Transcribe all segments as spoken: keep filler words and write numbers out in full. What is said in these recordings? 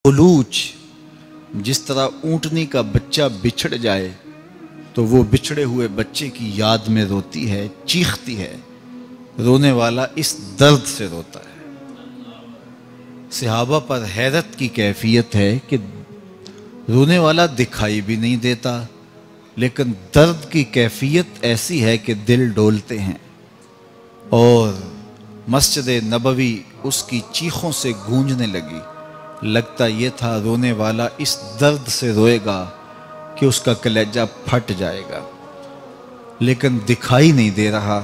بلوچ جس طرح اونٹنی کا بچہ بچھڑ جائے تو وہ بچھڑے ہوئے بچے کی یاد میں روتی ہے، چیختی ہے۔ رونے والا اس درد سے روتا ہے۔ صحابہ پر حیرت کی کیفیت ہے کہ رونے والا دکھائی بھی نہیں دیتا، لیکن درد کی کیفیت ایسی ہے کہ دل ڈولتے ہیں، اور مسجد نبوی اس کی چیخوں سے گونجنے لگی۔ لگتا یہ تھا رونے والا اس درد سے روئے گا کہ اس کا کلیجہ پھٹ جائے گا، لیکن دکھائی نہیں دے رہا۔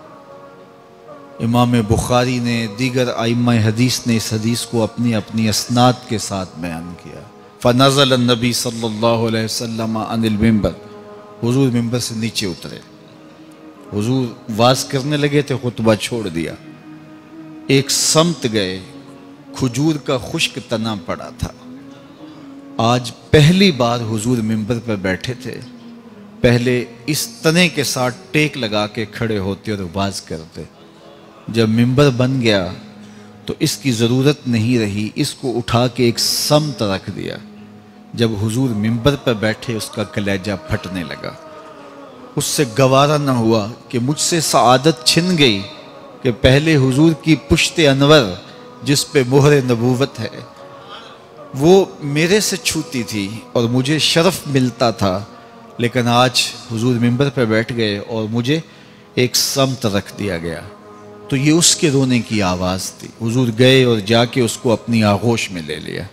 امام بخاری نے، دیگر ائمہ حدیث نے اس حدیث کو اپنی اپنی اسناد کے ساتھ بیان کیا۔ فنزل النبی صلی اللہ علیہ وسلم عن المنبر، حضور ممبر سے نیچے اترے، حضور واز کرنے لگے تھے، خطبہ چھوڑ دیا، ایک سمت گئے، کھجور کا خشک تنا پڑا تھا۔ آج پہلی بار حضور ممبر پر بیٹھے تھے، پہلے اس تنے کے ساتھ ٹیک لگا کے کھڑے ہوتے اور واز کرتے۔ جب ممبر بن گیا تو اس کی ضرورت نہیں رہی، اس کو اٹھا کے ایک سمت رکھ دیا۔ جب حضور ممبر پر بیٹھے اس کا کلیجہ پھٹنے لگا، اس سے گوارا نہ ہوا کہ مجھ سے سعادت چھن گئی کہ پہلے حضور کی پشت انور جس پہ مہر نبوت ہے وہ میرے سے چھوتی تھی اور مجھے شرف ملتا تھا، لیکن آج حضور ممبر پہ بیٹھ گئے اور مجھے ایک سمت رکھ دیا گیا۔ تو یہ اس کے رونے کی آواز تھی۔ حضور گئے اور جا کے اس کو اپنی آغوش میں لے لیا۔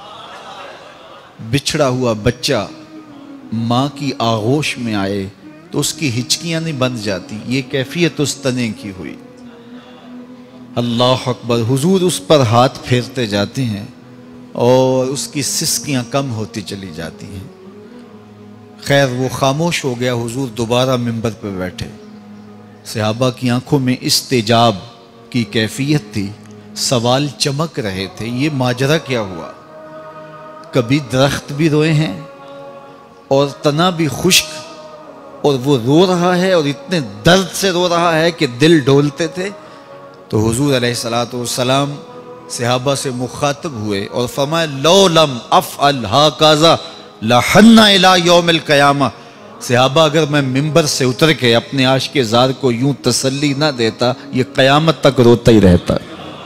بچھڑا ہوا بچہ ماں کی آغوش میں آئے تو اس کی ہچکیاں نہیں بند جاتی، یہ کیفیت اس تنے کی ہوئی۔ اللہ اکبر، حضور اس پر ہاتھ پھیرتے جاتے ہیں اور اس کی سسکیاں کم ہوتی چلی جاتی ہیں۔ خیر وہ خاموش ہو گیا، حضور دوبارہ ممبر پہ بیٹھے۔ صحابہ کی آنکھوں میں استجاب کی کیفیت تھی، سوال چمک رہے تھے، یہ ماجرا کیا ہوا؟ کبھی درخت بھی روئے ہیں اور تنا بھی خشک، اور وہ رو رہا ہے اور اتنے درد سے رو رہا ہے کہ دل ڈولتے تھے۔ تو حضور علیہ الصلوۃ والسلام صحابہ سے مخاطب ہوئے اور فرمایا لو لم افعل ھکذا لحن الی یوم القیامہ، صحابہ اگر میں ممبر سے اتر کے اپنے عاشق زار کو یوں تسلی نہ دیتا، یہ قیامت تک روتا ہی رہتا۔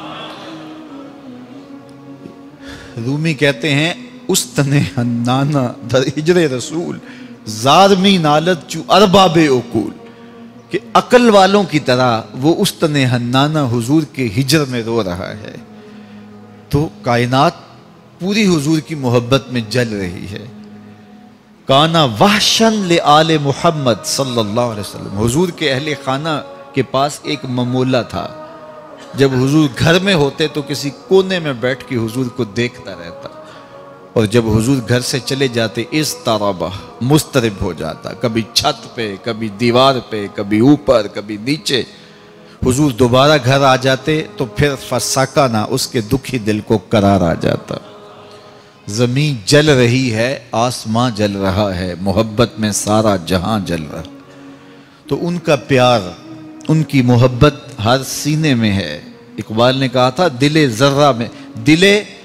رومی کہتے ہیں استن حنانہ در ہجر رسول زارمی نالت چو ارباب عقول، کہ عقل والوں کی طرح وہ استن حنانہ حضور کے ہجر میں رو رہا ہے۔ تو کائنات پوری حضور کی محبت میں جل رہی ہے۔ کانا وحشن لآل محمد صلی اللہ علیہ وسلم، حضور کے اہل خانہ کے پاس ایک ممولہ تھا، جب حضور گھر میں ہوتے تو کسی کونے میں بیٹھ کے حضور کو دیکھتا رہتا، اور جب حضور گھر سے چلے جاتے اضطربہ، مضطرب ہو جاتا، کبھی چھت پہ، کبھی دیوار پہ، کبھی اوپر، کبھی نیچے۔ حضور دوبارہ گھر آ جاتے تو پھر فسکنا، اس کے دکھی دل کو قرار آ جاتا۔ زمین جل رہی ہے، آسمان جل رہا ہے، محبت میں سارا جہاں جل رہا۔ تو ان کا پیار، ان کی محبت ہر سینے میں ہے۔ اقبال نے کہا تھا دل ذرہ میں، دل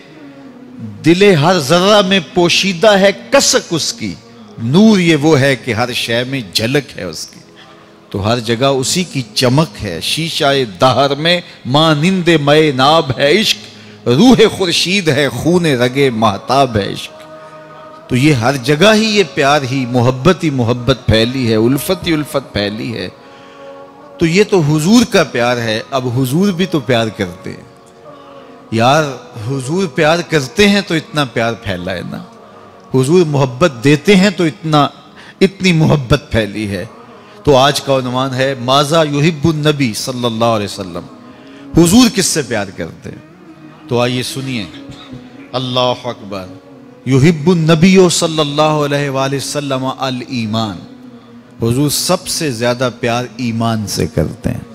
دل ہر ذرہ میں پوشیدہ ہے کسک اس کی، نور یہ وہ ہے کہ ہر شے میں جھلک ہے اس کی۔ تو ہر جگہ اسی کی چمک ہے۔ شیشہ دہر میں مانند مے ناب ہے عشق، روح خورشید ہے خون رگے مہتاب ہے عشق۔ تو یہ ہر جگہ ہی یہ پیار ہی، محبت ہی محبت پھیلی ہے، الفت ہی الفت پھیلی ہے۔ تو یہ تو حضور کا پیار ہے۔ اب حضور بھی تو پیار کرتے ہیں یار، حضور پیار کرتے ہیں تو اتنا پیار پھیلا ہے نا، حضور محبت دیتے ہیں تو اتنا اتنی محبت پھیلی ہے۔ تو آج کا عنوان ہے ماذا یحب النبی صلی اللہ علیہ وسلم، حضور کس سے پیار کرتے ہیں؟ تو آئیے سنیے۔ اللہ اکبر۔ یحب النبی صلی اللہ علیہ وآلہ وسلم الایمان، حضور سب سے زیادہ پیار ایمان سے کرتے ہیں۔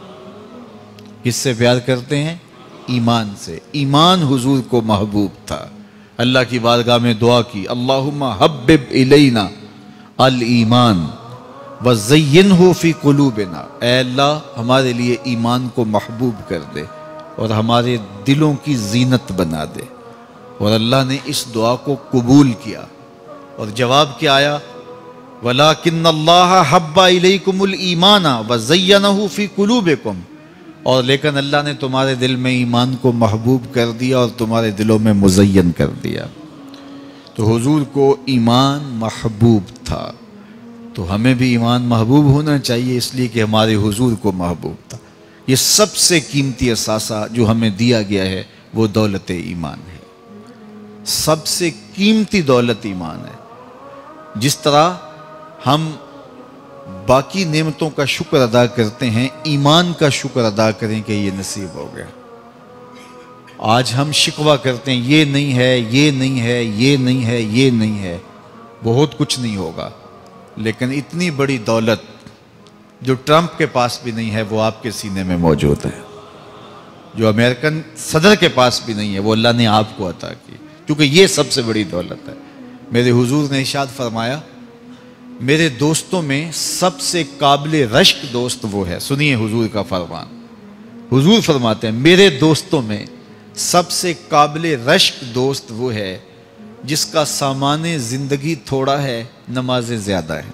کس سے پیار کرتے ہیں؟ ایمان سے۔ ایمان حضور کو محبوب تھا۔ اللہ کی بارگاہ میں دعا کی، اللہم حبب الینا الایمان وزینہ فی قلوبنا، اے اللہ ہمارے لیے ایمان کو محبوب کر دے اور ہمارے دلوں کی زینت بنا دے۔ اور اللہ نے اس دعا کو قبول کیا، اور جواب کیا آیا؟ وَلَٰكِنَّ اللَّهَ حَبَّ إِلَيْكُمُ الْإِيمَانَ وَزَيَّنَهُ فِي قُلُوبِكُمْ، اور لیکن اللہ نے تمہارے دل میں ایمان کو محبوب کر دیا اور تمہارے دلوں میں مزین کر دیا۔ تو حضور کو ایمان محبوب تھا، تو ہمیں بھی ایمان محبوب ہونا چاہیے، اس لیے کہ ہمارے حضور کو محبوب تھا۔ یہ سب سے قیمتی اثاثہ جو ہمیں دیا گیا ہے وہ دولت ایمان ہے، سب سے قیمتی دولت ایمان ہے۔ جس طرح ہم باقی نعمتوں کا شکر ادا کرتے ہیں، ایمان کا شکر ادا کریں کہ یہ نصیب ہو گیا۔ آج ہم شکوہ کرتے ہیں یہ نہیں ہے، یہ نہیں ہے، یہ نہیں ہے، یہ نہیں ہے، بہت کچھ نہیں ہوگا، لیکن اتنی بڑی دولت جو ٹرمپ کے پاس بھی نہیں ہے وہ آپ کے سینے میں موجود ہے، جو امریکن صدر کے پاس بھی نہیں ہے وہ اللہ نے آپ کو عطا کی، کیونکہ یہ سب سے بڑی دولت ہے۔ میرے حضور نے ارشاد فرمایا، میرے دوستوں میں سب سے قابل رشک دوست وہ ہے۔ سنیے حضور کا فرمان، حضور فرماتے ہیں میرے دوستوں میں سب سے قابل رشک دوست وہ ہے جس کا سامان زندگی تھوڑا ہے، نمازیں زیادہ ہیں۔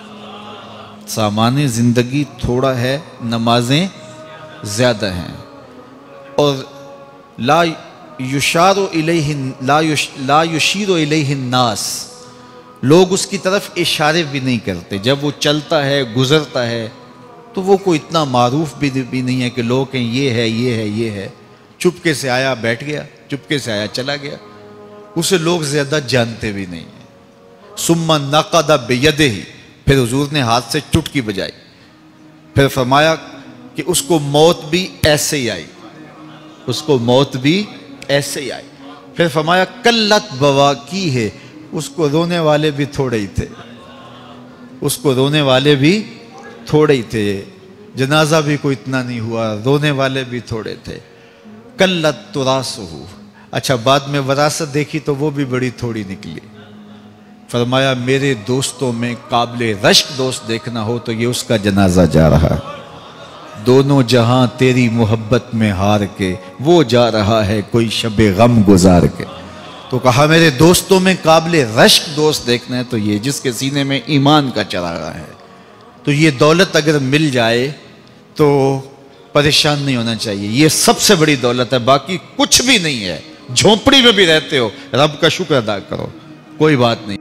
سامان زندگی تھوڑا ہے، نمازیں زیادہ ہیں، اور لا یشار الیہ لا یش لا یشیر الیہ الناس، لوگ اس کی طرف اشارے بھی نہیں کرتے، جب وہ چلتا ہے گزرتا ہے تو وہ کوئی اتنا معروف بھی بھی نہیں ہے کہ لوگ کہیں یہ ہے یہ ہے یہ ہے، چپکے سے آیا بیٹھ گیا، چپکے سے آیا چلا گیا، اسے لوگ زیادہ جانتے بھی نہیں ہیں۔ ثم نقد بیدہ، پھر حضور نے ہاتھ سے چٹکی بجائی، پھر فرمایا کہ اس کو موت بھی ایسے ہی آئی، اس کو موت بھی ایسے ہی آئی، پھر فرمایا قلت بواکی ہے، اس کو رونے والے بھی تھوڑے ہی تھے، اس کو رونے والے بھی تھوڑے ہی تھے، جنازہ بھی کوئی اتنا نہیں ہوا، رونے والے بھی تھوڑے تھے۔ قلت تراثہ، اچھا بعد میں وراثت دیکھی تو وہ بھی بڑی تھوڑی نکلی۔ فرمایا میرے دوستوں میں قابل رشک دوست دیکھنا ہو تو یہ اس کا جنازہ جا رہا ہے، دونوں جہاں تیری محبت میں ہار کے، وہ جا رہا ہے کوئی شب غم گزار کے۔ تو کہا میرے دوستوں میں قابل رشک دوست دیکھنا ہے تو یہ جس کے سینے میں ایمان کا چراغا ہے۔ تو یہ دولت اگر مل جائے تو پریشان نہیں ہونا چاہیے، یہ سب سے بڑی دولت ہے، باقی کچھ بھی نہیں ہے۔ جھونپڑی میں بھی رہتے ہو، رب کا شکر ادا کرو، کوئی بات نہیں۔